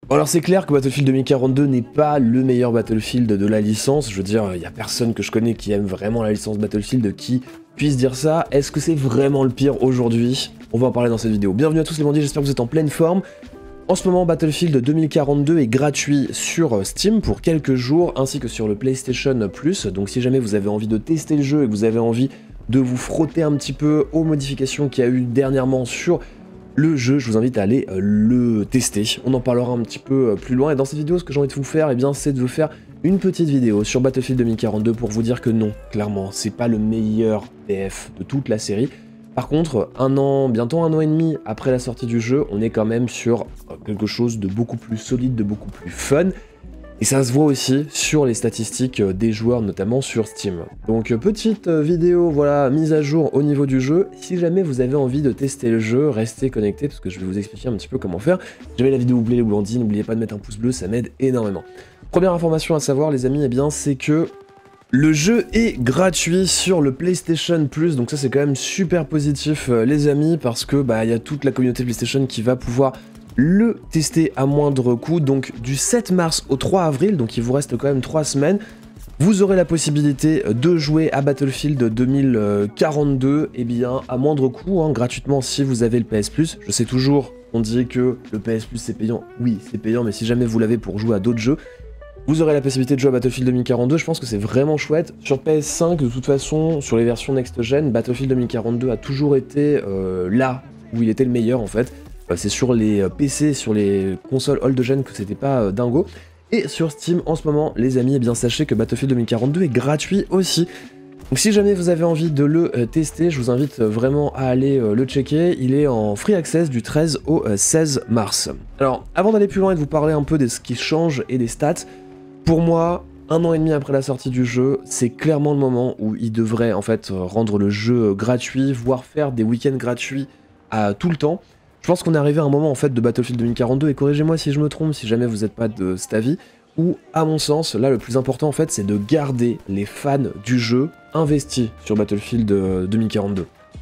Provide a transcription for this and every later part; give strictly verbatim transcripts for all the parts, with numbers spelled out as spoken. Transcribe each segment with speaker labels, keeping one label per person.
Speaker 1: Bon alors c'est clair que Battlefield deux mille quarante-deux n'est pas le meilleur Battlefield de la licence, je veux dire, il y a personne que je connais qui aime vraiment la licence Battlefield qui puisse dire ça. Est-ce que c'est vraiment le pire aujourd'hui? On va en parler dans cette vidéo. Bienvenue à tous les bandits, j'espère que vous êtes en pleine forme. En ce moment, Battlefield deux mille quarante-deux est gratuit sur Steam pour quelques jours, ainsi que sur le PlayStation Plus, donc si jamais vous avez envie de tester le jeu et que vous avez envie de vous frotter un petit peu aux modifications qu'il y a eu dernièrement sur le jeu, je vous invite à aller euh, le tester. On en parlera un petit peu euh, plus loin. Et dans cette vidéo, ce que j'ai envie de vous faire, eh bien, c'est de vous faire une petite vidéo sur Battlefield deux mille quarante-deux pour vous dire que non, clairement, c'est pas le meilleur P F de toute la série. Par contre, un an, bientôt un an et demi après la sortie du jeu, on est quand même sur quelque chose de beaucoup plus solide, de beaucoup plus fun. Et ça se voit aussi sur les statistiques des joueurs, notamment sur Steam. Donc petite vidéo, voilà, mise à jour au niveau du jeu. Si jamais vous avez envie de tester le jeu, restez connectés parce que je vais vous expliquer un petit peu comment faire. Si jamais la vidéo vous plaît les bandits, n'oubliez pas de mettre un pouce bleu, ça m'aide énormément. Première information à savoir les amis, eh bien c'est que le jeu est gratuit sur le PlayStation Plus, donc ça c'est quand même super positif euh, les amis, parce que bah il y a toute la communauté PlayStation qui va pouvoir le tester à moindre coût. Donc du sept mars au trois avril, donc il vous reste quand même trois semaines, vous aurez la possibilité de jouer à Battlefield deux mille quarante-deux, et eh bien à moindre coût, hein, gratuitement si vous avez le P S Plus. Je sais toujours, on dit que le P S Plus c'est payant, oui c'est payant, mais si jamais vous l'avez pour jouer à d'autres jeux, vous aurez la possibilité de jouer à Battlefield deux mille quarante-deux, je pense que c'est vraiment chouette. Sur P S cinq, de toute façon, sur les versions next-gen, Battlefield deux mille quarante-deux a toujours été euh, là où il était le meilleur en fait. Euh, c'est sur les P C, sur les consoles old-gen que c'était pas euh, dingo. Et sur Steam, en ce moment, les amis, eh bien sachez que Battlefield deux mille quarante-deux est gratuit aussi. Donc si jamais vous avez envie de le euh, tester, je vous invite vraiment à aller euh, le checker. Il est en free access du treize au euh, seize mars. Alors, avant d'aller plus loin et de vous parler un peu de ce qui change et des stats, pour moi, un an et demi après la sortie du jeu, c'est clairement le moment où il devrait en fait rendre le jeu gratuit, voire faire des week-ends gratuits à tout le temps. Je pense qu'on est arrivé à un moment en fait de Battlefield deux mille quarante-deux, et corrigez-moi si je me trompe, si jamais vous n'êtes pas de cet avis, où à mon sens, là le plus important en fait, c'est de garder les fans du jeu investis sur Battlefield deux mille quarante-deux.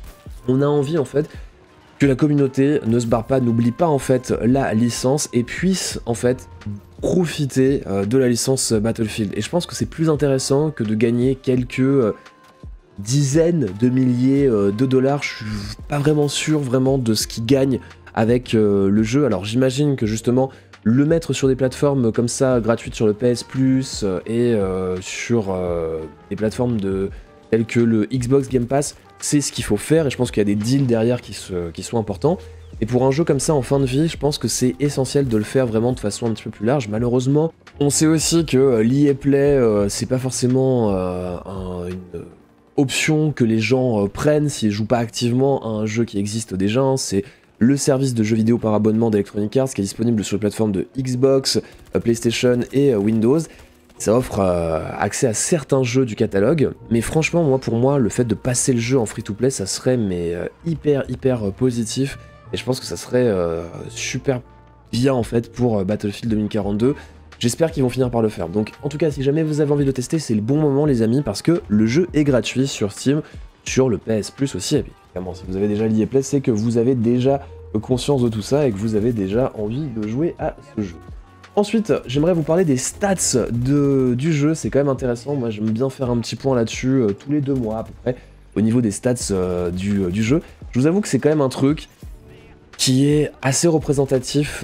Speaker 1: On a envie en fait que la communauté ne se barre pas, n'oublie pas en fait la licence et puisse en fait profiter euh, de la licence Battlefield. Et je pense que c'est plus intéressant que de gagner quelques euh, dizaines de milliers euh, de dollars. Je suis pas vraiment sûr vraiment de ce qu'ils gagnent avec euh, le jeu. Alors j'imagine que justement le mettre sur des plateformes comme ça gratuites sur le P S Plus euh, et euh, sur euh, des plateformes de, telles que le Xbox Game Pass, c'est ce qu'il faut faire, et je pense qu'il y a des deals derrière qui, se, qui sont importants. Et pour un jeu comme ça en fin de vie, je pense que c'est essentiel de le faire vraiment de façon un petit peu plus large. Malheureusement, on sait aussi que euh, l'E A Play, euh, c'est pas forcément euh, un, une option que les gens euh, prennent s'ils jouent pas activement à un jeu qui existe déjà. Hein. C'est le service de jeux vidéo par abonnement d'Electronic Arts qui est disponible sur les plateformes de Xbox, euh, PlayStation et euh, Windows. Ça offre euh, accès à certains jeux du catalogue, mais franchement, moi, pour moi, le fait de passer le jeu en free-to-play, ça serait mais euh, hyper, hyper euh, positif, et je pense que ça serait euh, super bien, en fait, pour euh, Battlefield deux mille quarante-deux. J'espère qu'ils vont finir par le faire. Donc, en tout cas, si jamais vous avez envie de tester, c'est le bon moment, les amis, parce que le jeu est gratuit sur Steam, sur le P S Plus aussi, et puis, évidemment, si vous avez déjà l'E A Play, c'est que vous avez déjà conscience de tout ça, et que vous avez déjà envie de jouer à ce jeu. Ensuite, j'aimerais vous parler des stats de, du jeu, c'est quand même intéressant, moi j'aime bien faire un petit point là-dessus euh, tous les deux mois à peu près, au niveau des stats euh, du, euh, du jeu. Je vous avoue que c'est quand même un truc qui est assez représentatif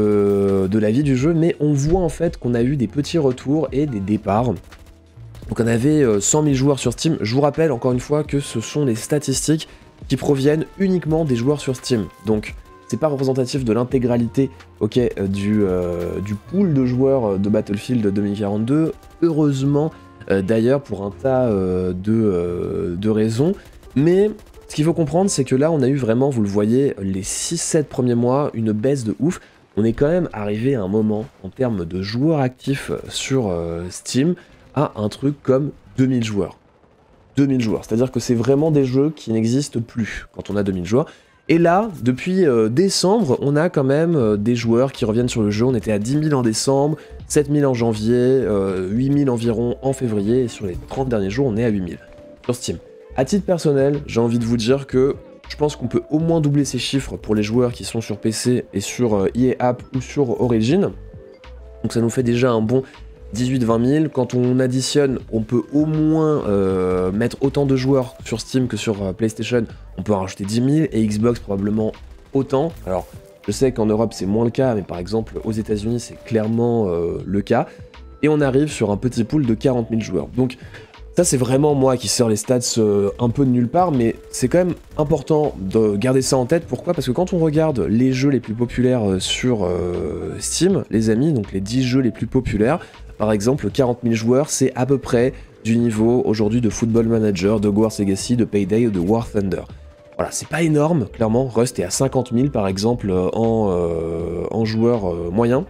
Speaker 1: de, de la vie du jeu, mais on voit en fait qu'on a eu des petits retours et des départs. Donc on avait euh, cent mille joueurs sur Steam, je vous rappelle encore une fois que ce sont les statistiques qui proviennent uniquement des joueurs sur Steam, donc c'est pas représentatif de l'intégralité okay, euh, du, euh, du pool de joueurs de Battlefield deux mille quarante-deux, heureusement euh, d'ailleurs pour un tas euh, de, euh, de raisons, mais ce qu'il faut comprendre c'est que là on a eu vraiment, vous le voyez, les six sept premiers mois, une baisse de ouf. On est quand même arrivé à un moment en termes de joueurs actifs sur euh, Steam à un truc comme deux mille joueurs. deux mille joueurs, c'est-à-dire que c'est vraiment des jeux qui n'existent plus quand on a deux mille joueurs. Et là, depuis euh, décembre, on a quand même euh, des joueurs qui reviennent sur le jeu. On était à dix mille en décembre, sept mille en janvier, euh, huit mille environ en février, et sur les trente derniers jours, on est à huit mille sur Steam. À titre personnel, j'ai envie de vous dire que je pense qu'on peut au moins doubler ces chiffres pour les joueurs qui sont sur P C et sur euh, E A App ou sur Origin. Donc ça nous fait déjà un bon dix-huit vingt mille. Quand on additionne, on peut au moins euh, mettre autant de joueurs sur Steam que sur euh, PlayStation. On peut en rajouter dix mille et Xbox probablement autant. Alors je sais qu'en Europe c'est moins le cas, mais par exemple aux États-Unis c'est clairement euh, le cas. Et on arrive sur un petit pool de quarante mille joueurs. Donc ça c'est vraiment moi qui sors les stats euh, un peu de nulle part, mais c'est quand même important de garder ça en tête. Pourquoi? Parce que quand on regarde les jeux les plus populaires euh, sur euh, Steam, les amis, donc les dix jeux les plus populaires, par exemple quarante mille joueurs, c'est à peu près du niveau aujourd'hui de Football Manager, de Hogwarts Legacy, de Payday ou de War Thunder. Voilà, c'est pas énorme, clairement. Rust est à cinquante mille par exemple en, euh, en joueur euh, moyen.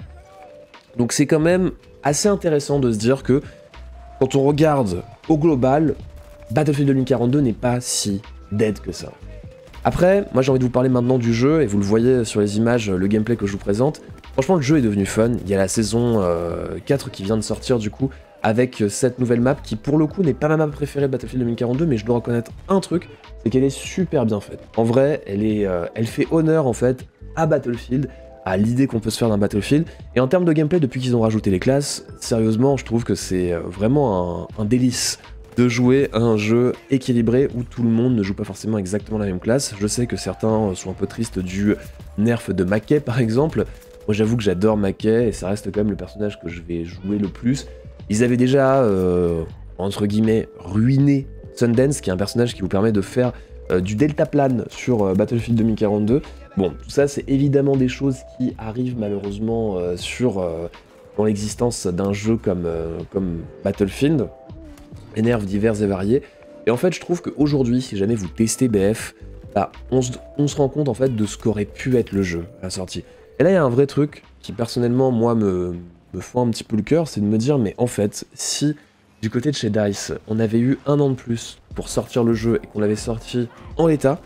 Speaker 1: Donc c'est quand même assez intéressant de se dire que quand on regarde au global, Battlefield deux mille quarante-deux n'est pas si dead que ça. Après, moi j'ai envie de vous parler maintenant du jeu, et vous le voyez sur les images, le gameplay que je vous présente. Franchement, le jeu est devenu fun. Il y a la saison euh, quatre qui vient de sortir du coup, avec cette nouvelle map qui pour le coup n'est pas ma map préférée de Battlefield deux mille quarante-deux, mais je dois reconnaître un truc, c'est qu'elle est super bien faite. En vrai, elle, est, euh, elle fait honneur en fait à Battlefield, à l'idée qu'on peut se faire d'un Battlefield. Et en termes de gameplay, depuis qu'ils ont rajouté les classes, sérieusement, je trouve que c'est vraiment un, un délice de jouer à un jeu équilibré où tout le monde ne joue pas forcément exactement la même classe. Je sais que certains sont un peu tristes du nerf de Mackay par exemple. Moi j'avoue que j'adore Mackay et ça reste quand même le personnage que je vais jouer le plus. Ils avaient déjà, euh, entre guillemets, ruiné Sundance, qui est un personnage qui vous permet de faire euh, du deltaplane sur euh, Battlefield deux mille quarante-deux. Bon, tout ça c'est évidemment des choses qui arrivent malheureusement euh, sur, euh, dans l'existence d'un jeu comme, euh, comme Battlefield. Les nerfs divers et variés. Et en fait, je trouve qu'aujourd'hui, si jamais vous testez B F, bah, on, se, on se rend compte en fait de ce qu'aurait pu être le jeu à la sortie. Et là, il y a un vrai truc qui personnellement, moi, me, me fend un petit peu le cœur, c'est de me dire, mais en fait, si du côté de chez DICE, on avait eu un an de plus pour sortir le jeu et qu'on l'avait sorti en l'état,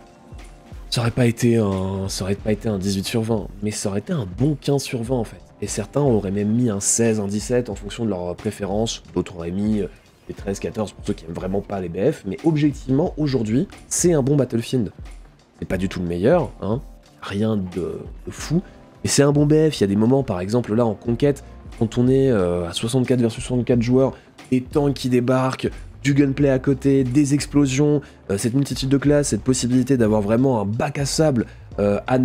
Speaker 1: ça aurait pas été un, ça aurait pas été un dix-huit sur vingt, mais ça aurait été un bon quinze sur vingt en fait. Et certains auraient même mis un seize, un dix-sept en fonction de leur préférence, d'autres auraient mis des treize, quatorze pour ceux qui aiment vraiment pas les B F, mais objectivement, aujourd'hui, c'est un bon Battlefield. C'est pas du tout le meilleur, hein, rien de, de fou, mais c'est un bon B F. Il y a des moments, par exemple, là, en conquête, quand on est euh, à soixante-quatre versus soixante-quatre joueurs, des tanks qui débarquent, du gunplay à côté, des explosions, euh, cette multitude de classes, cette possibilité d'avoir vraiment un bac à sable euh, à,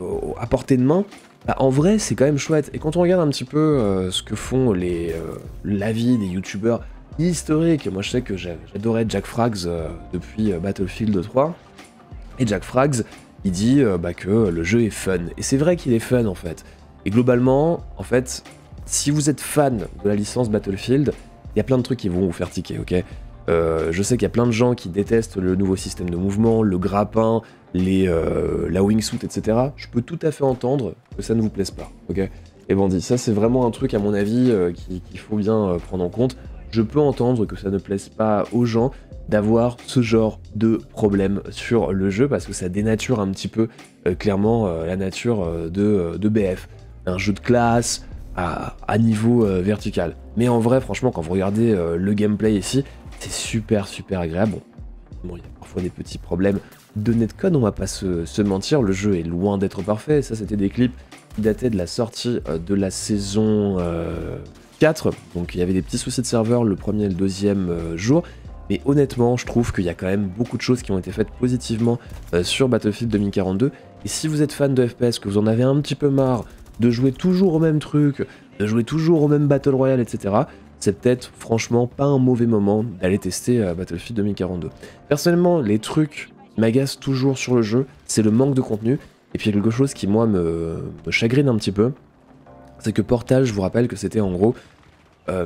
Speaker 1: à portée de main, bah, en vrai, c'est quand même chouette. Et quand on regarde un petit peu euh, ce que font les euh, l'avis des youtubeurs historique. Moi je sais que j'adorais Jack Frags euh, depuis euh, Battlefield trois, et Jack Frags il dit euh, bah, que le jeu est fun, et c'est vrai qu'il est fun en fait. Et globalement, en fait, si vous êtes fan de la licence Battlefield, il y a plein de trucs qui vont vous faire tiquer, ok. euh, Je sais qu'il y a plein de gens qui détestent le nouveau système de mouvement, le grappin, les, euh, la wingsuit, et cetera. Je peux tout à fait entendre que ça ne vous plaise pas, ok. Et bon dit, ça c'est vraiment un truc à mon avis euh, qu'il qu'il faut bien euh, prendre en compte. Je peux entendre que ça ne plaise pas aux gens d'avoir ce genre de problème sur le jeu, parce que ça dénature un petit peu euh, clairement euh, la nature euh, de, euh, de B F. Un jeu de classe à, à niveau euh, vertical. Mais en vrai, franchement, quand vous regardez euh, le gameplay ici, c'est super super agréable. Bon, bon, il y a parfois des petits problèmes de netcode, on va pas se, se mentir, le jeu est loin d'être parfait. Ça, c'était des clips qui dataient de la sortie euh, de la saison euh, quatre, donc il y avait des petits soucis de serveur le premier et le deuxième euh, jour, mais honnêtement je trouve qu'il y a quand même beaucoup de choses qui ont été faites positivement euh, sur Battlefield deux mille quarante-deux, et si vous êtes fan de F P S, que vous en avez un petit peu marre de jouer toujours au même truc, de jouer toujours au même Battle Royale, et cetera, c'est peut-être franchement pas un mauvais moment d'aller tester euh, Battlefield deux mille quarante-deux. Personnellement, les trucs qui m'agacent toujours sur le jeu, c'est le manque de contenu, et puis quelque chose qui moi me, me chagrine un petit peu, c'est que Portal, je vous rappelle que c'était en gros euh,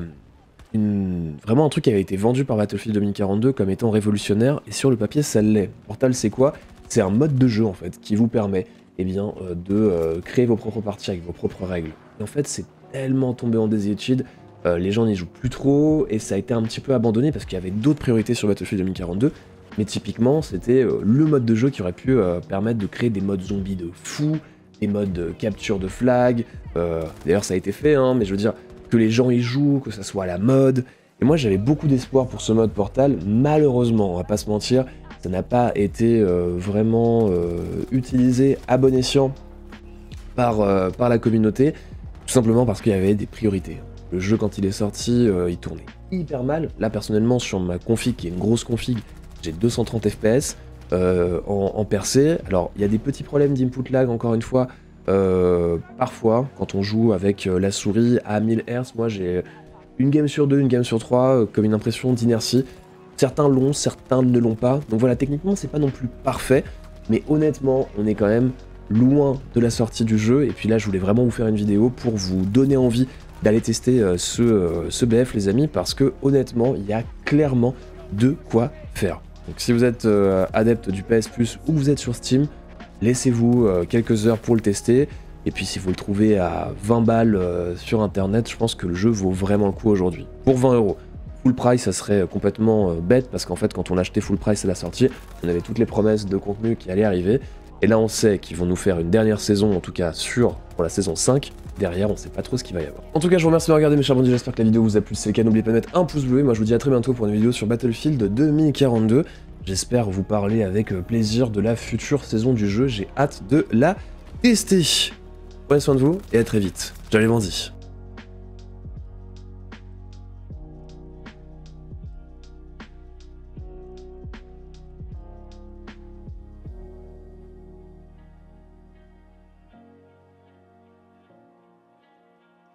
Speaker 1: une... vraiment un truc qui avait été vendu par Battlefield deux mille quarante-deux comme étant révolutionnaire, et sur le papier ça l'est. Portal c'est quoi? C'est un mode de jeu en fait qui vous permet eh bien, euh, de euh, créer vos propres parties avec vos propres règles. Et en fait c'est tellement tombé en désuétude, euh, les gens n'y jouent plus trop, et ça a été un petit peu abandonné parce qu'il y avait d'autres priorités sur Battlefield deux mille quarante-deux, mais typiquement c'était euh, le mode de jeu qui aurait pu euh, permettre de créer des modes zombies de fou, des modes de capture de flag, euh, d'ailleurs ça a été fait, hein, mais je veux dire, que les gens y jouent, que ça soit à la mode, et moi j'avais beaucoup d'espoir pour ce mode Portal. Malheureusement, on va pas se mentir, ça n'a pas été euh, vraiment euh, utilisé à bon escient par, euh, par la communauté, Tout simplement parce qu'il y avait des priorités. Le jeu, quand il est sorti, euh, il tournait hyper mal. Là, personnellement, sur ma config, qui est une grosse config, j'ai deux cent trente F P S euh, en, en percé. Alors, il y a des petits problèmes d'input lag, encore une fois. Euh, parfois, quand on joue avec euh, la souris à mille hertz, moi j'ai une game sur deux, une game sur trois, euh, comme une impression d'inertie. Certains l'ont, certains ne l'ont pas. Donc voilà, techniquement, c'est pas non plus parfait. Mais honnêtement, on est quand même loin de la sortie du jeu. Et puis là, je voulais vraiment vous faire une vidéo pour vous donner envie d'aller tester euh, ce, euh, ce B F, les amis, parce que honnêtement, il y a clairement de quoi faire. Donc si vous êtes euh, adepte du P S Plus ou que vous êtes sur Steam, laissez-vous euh, quelques heures pour le tester. Et puis si vous le trouvez à vingt balles euh, sur internet, je pense que le jeu vaut vraiment le coup aujourd'hui. Pour vingt euros. Full price, ça serait complètement euh, bête, parce qu'en fait, quand on achetait full price à la sortie, on avait toutes les promesses de contenu qui allaient arriver. Et là, on sait qu'ils vont nous faire une dernière saison, en tout cas sûre, pour la saison cinq. Derrière, on sait pas trop ce qu'il va y avoir. En tout cas, je vous remercie de regarder, mes chers bandits. J'espère que la vidéo vous a plu. Si c'est le cas, n'oubliez pas de mettre un pouce bleu. Et moi, je vous dis à très bientôt pour une vidéo sur Battlefield deux mille quarante-deux. J'espère vous parler avec plaisir de la future saison du jeu. J'ai hâte de la tester. Prenez soin de vous et à très vite. Ciao les bandits.